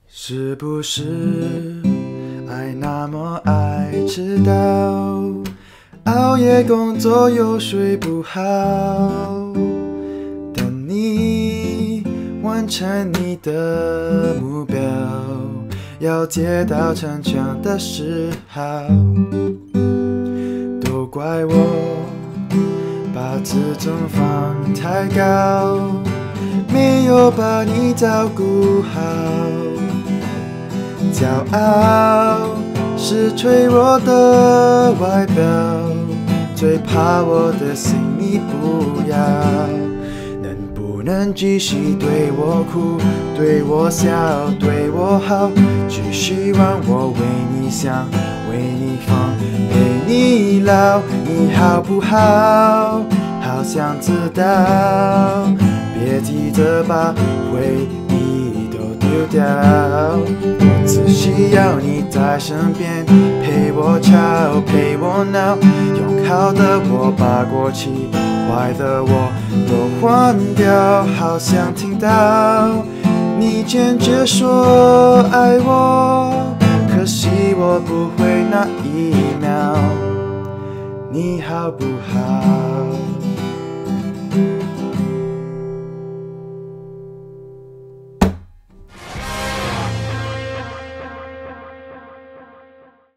是不是爱那么爱迟到，熬夜工作又睡不好，等你完成你的目标，要接到成全的时候，都怪我把自尊放太高，没有把你照顾好。骄傲是脆弱的外表，最怕我的心你不要。能不能继续对我哭，对我笑，对我好？只希望我为你想，为你放，陪你老，你好不好？好想知道，别急着把回忆都丢掉。我只需要你在身边，陪我吵，陪我闹，用好的我把过去坏的我都换掉。好想听到你坚决说爱我，可惜我不会那一秒，你好不好？